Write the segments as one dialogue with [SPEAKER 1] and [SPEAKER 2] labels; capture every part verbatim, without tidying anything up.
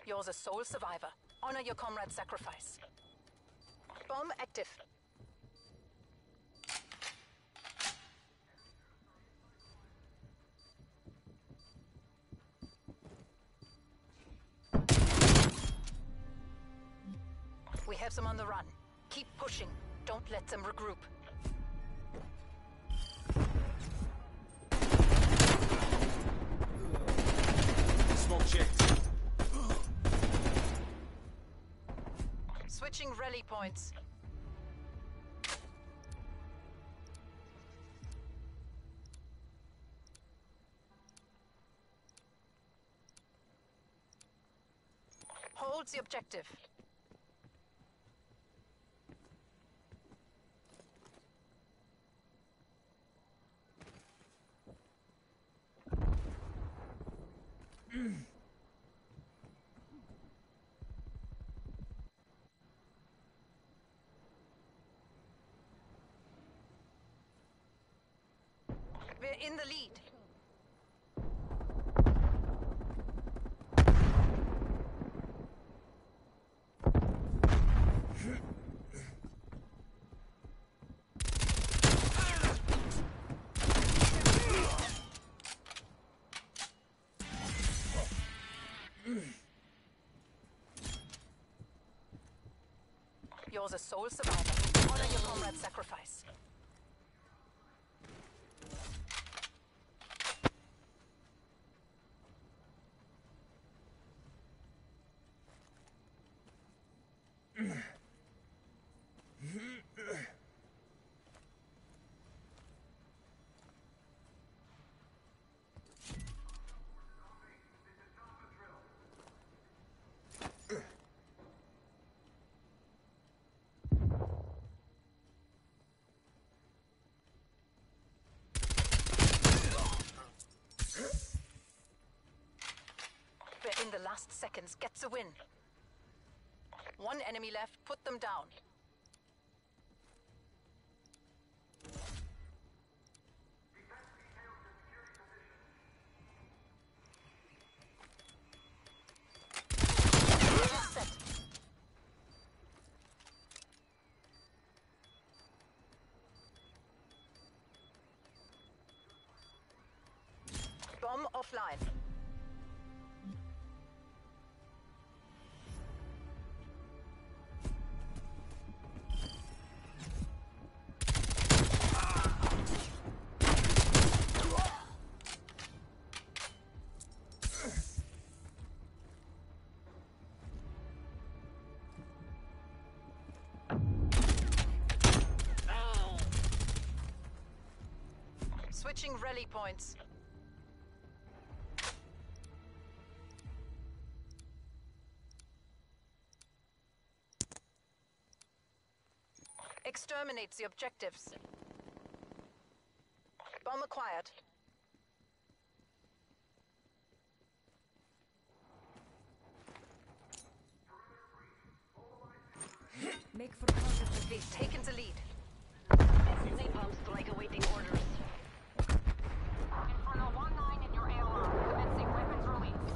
[SPEAKER 1] You're the sole survivor. Honor your comrade's sacrifice. Bomb active. We have them on the run. Keep pushing. Don't let them regroup.
[SPEAKER 2] Smoke checked.
[SPEAKER 1] Switching rally points. Hold the objective. We're in the lead. You're the sole survivor. Honor your comrade's sacrifice. We're in the last seconds. Get the win. One enemy left. Put them down. Set. Bomb offline. Switching rally points. Exterminate the objectives. Bomb acquired.
[SPEAKER 3] Make for contact.
[SPEAKER 1] They've taken the lead.
[SPEAKER 4] Napalm strike awaiting orders. Inferno one nine in your A O R. Commencing weapons release.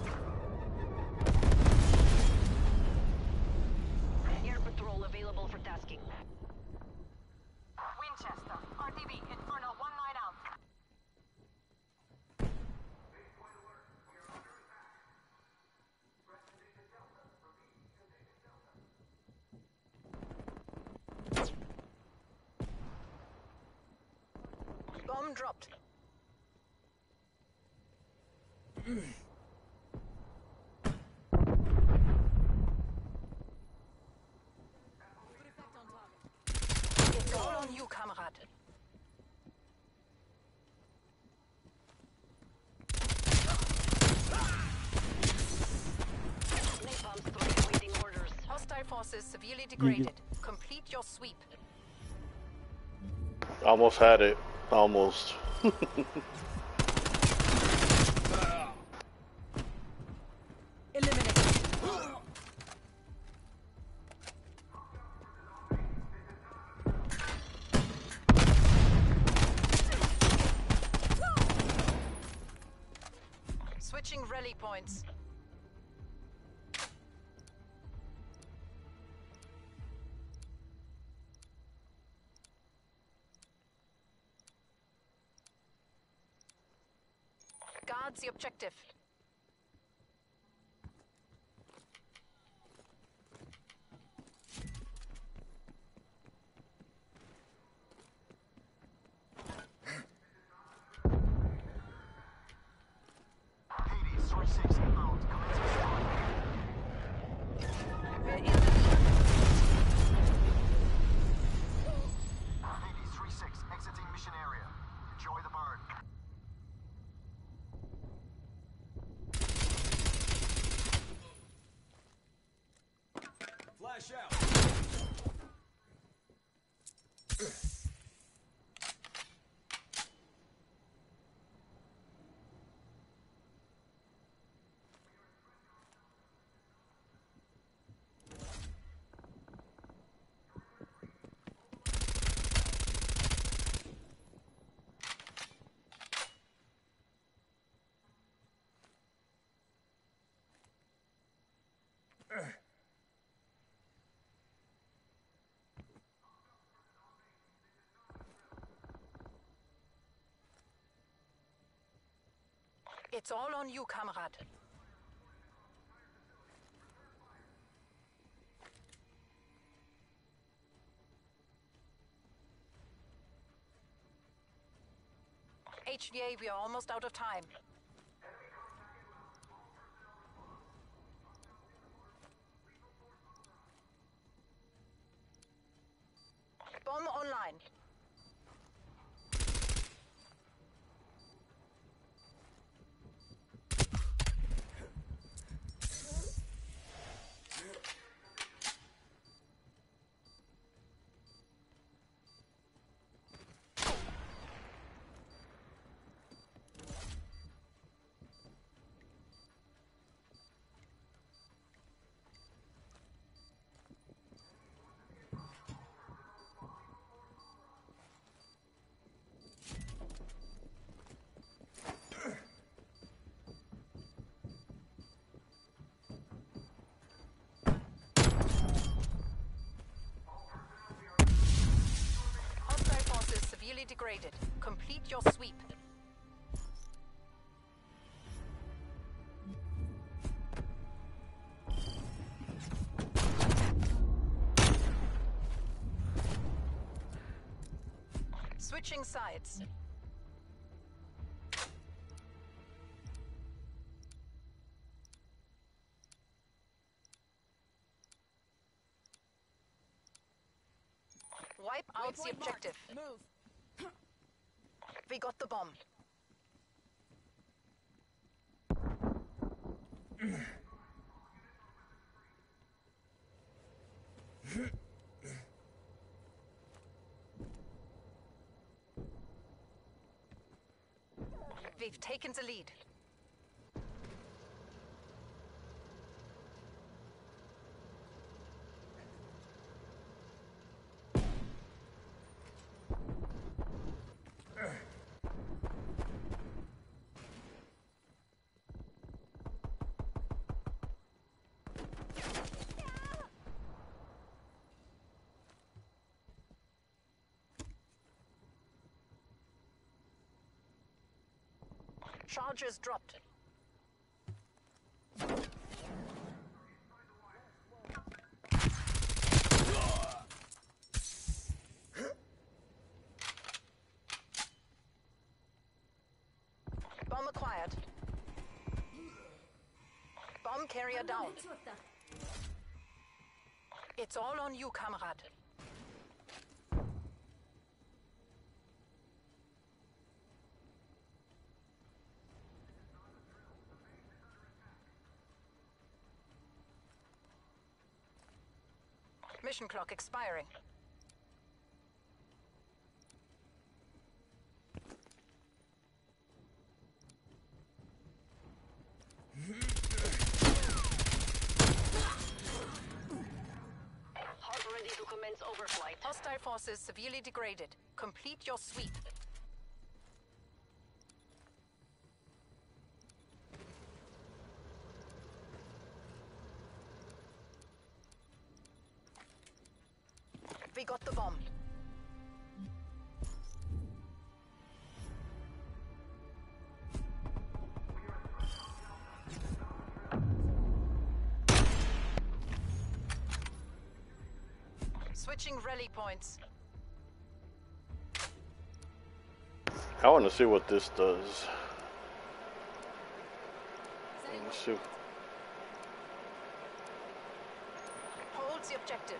[SPEAKER 4] Air patrol available for tasking.
[SPEAKER 5] Winchester, R T B, Inferno one nine out.
[SPEAKER 1] Bomb dropped. It's all on you, comrade.
[SPEAKER 4] Napalm strike awaiting orders.
[SPEAKER 1] Hostile forces severely degraded. Complete your sweep.
[SPEAKER 6] Almost had it. Almost.
[SPEAKER 3] Eliminate.
[SPEAKER 1] Switching rally points. Guard the objective.
[SPEAKER 2] Hades three six inbound. Commencing strike.
[SPEAKER 1] We're in the lead.
[SPEAKER 2] Hades three six exiting mission area. Enjoy the burn. Flash out.
[SPEAKER 1] It's all on you, comrade. H V A, we are almost out of time. Bomb online. Hostile forces severely degraded. Complete your sweep. Switching sides. Wipe out the objective.
[SPEAKER 3] Move.
[SPEAKER 1] We got the bomb. We've taken the lead. Charges dropped. Bomb acquired. Bomb carrier down. It's all on you, comrade. Mission clock expiring.
[SPEAKER 4] Hard ready to commence overflight.
[SPEAKER 1] Hostile forces severely degraded. Complete your sweep. We got the bomb. Switching rally points.
[SPEAKER 6] I want to see what this does. Let's see.
[SPEAKER 1] Hold the objective.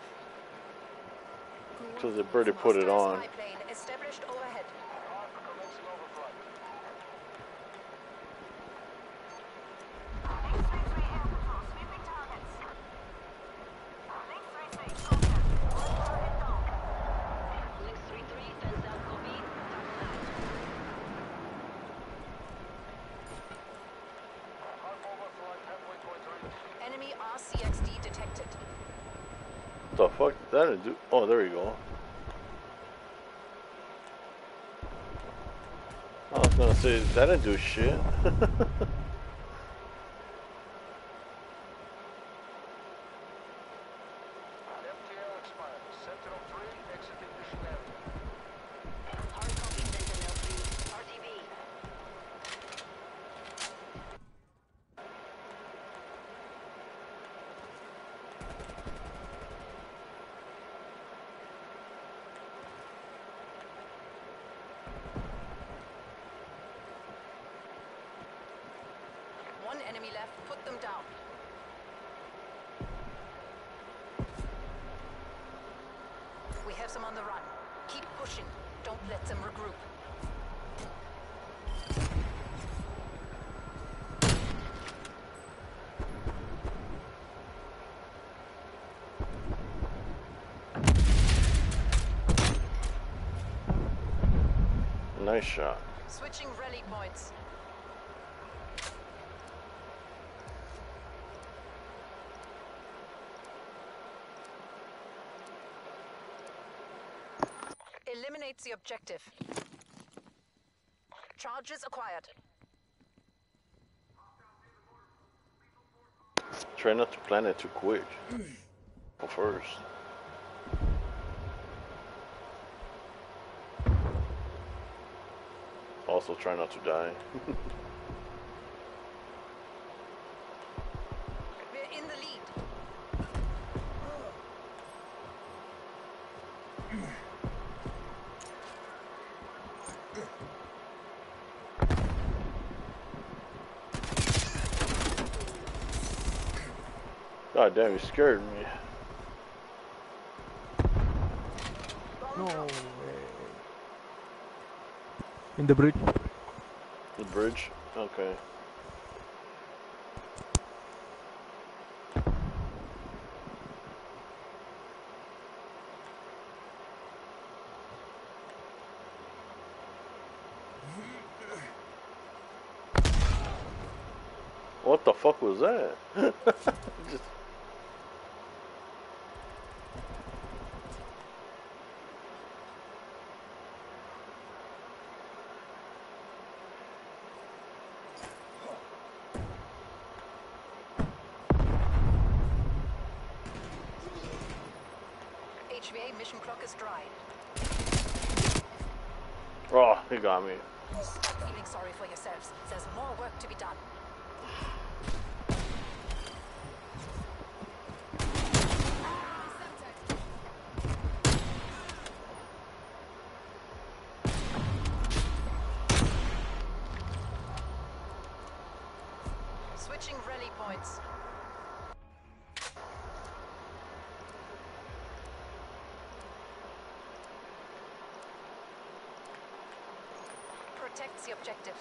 [SPEAKER 6] So they already put it on.
[SPEAKER 1] Spy plane established overhead.
[SPEAKER 2] Commencing overflight.
[SPEAKER 5] Link three three air control, sweeping targets. Link three three, contact. One target down.
[SPEAKER 4] Link three three, fence out, copy. Target down.
[SPEAKER 2] Half overflight, halfway towards reach.
[SPEAKER 1] Enemy R C X D detected.
[SPEAKER 6] What the fuck did that do? Oh, there you go. I was gonna say that didn't do shit.
[SPEAKER 2] F T L expired. Sentinel three exiting mission area.
[SPEAKER 4] Hard copy, Sentinel three. R T B.
[SPEAKER 1] One enemy left. Put them down. We have some on the run. Keep pushing. Don't let them regroup.
[SPEAKER 6] Nice shot.
[SPEAKER 1] Switching rally points. Eliminates the objective. Charges acquired.
[SPEAKER 6] Try not to plan it too quick. Go first. Also try not to die.
[SPEAKER 1] We're in the lead.
[SPEAKER 6] God damn, you scared me.
[SPEAKER 7] No way. In the bridge.
[SPEAKER 6] The bridge? Okay. What the fuck was that? Just...
[SPEAKER 1] H V A mission clock is dry.
[SPEAKER 6] Oh, he got me.
[SPEAKER 1] Stop feeling sorry for yourselves. There's more work to be done. Switching rally points. Protects the objectives.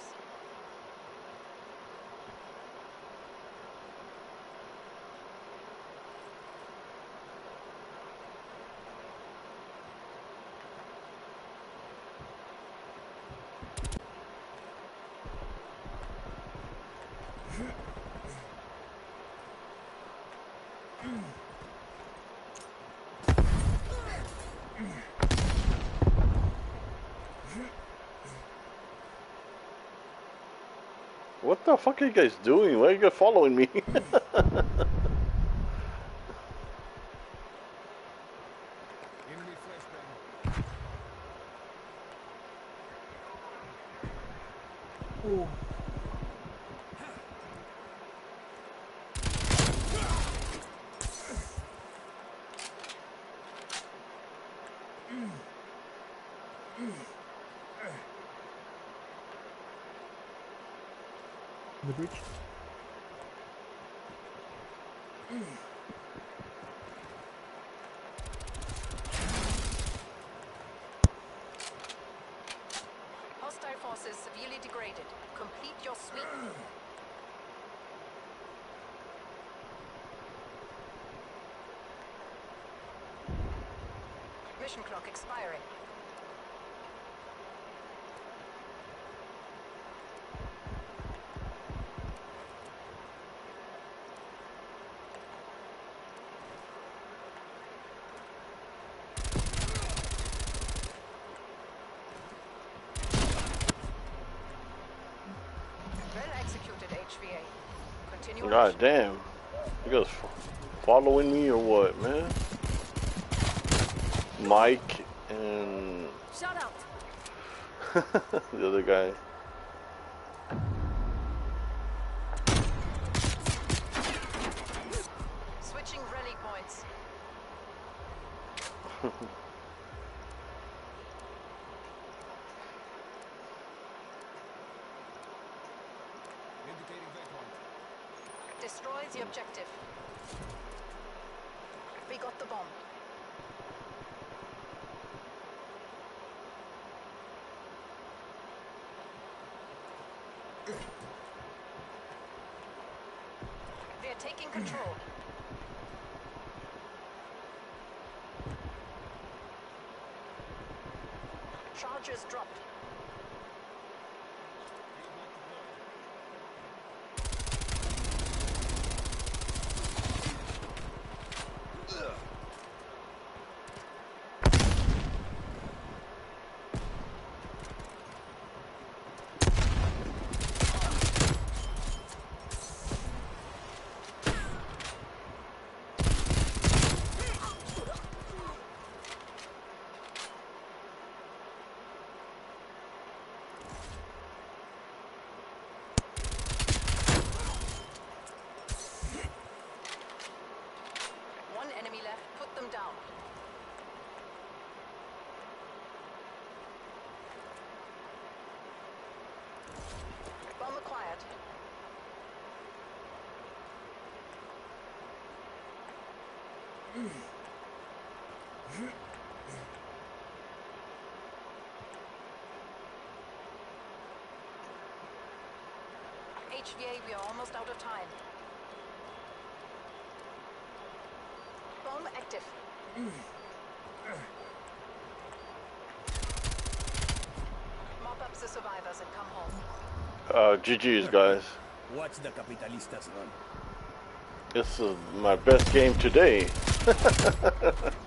[SPEAKER 6] What the fuck are you guys doing? Why are you guys following me?
[SPEAKER 7] Enemy flashbang. Oh. The bridge.
[SPEAKER 1] Hostile forces severely degraded. Complete your sweep. Mission clock expiring. Well executed, H V A. Continue.
[SPEAKER 6] God damn. You guys f- following me or what, man? Mike and
[SPEAKER 3] Shut out.
[SPEAKER 6] the other guy.
[SPEAKER 1] Switching rally points. Destroy the objective. We got the bomb. We are taking control. Charges dropped. One enemy left. Put them down. Bomb acquired. H V A, we are almost out of time. Bomb active. Mop up the survivors and come home.
[SPEAKER 6] Uh, G G's, guys.
[SPEAKER 8] Watch the capitalistas run.
[SPEAKER 6] This is my best game today.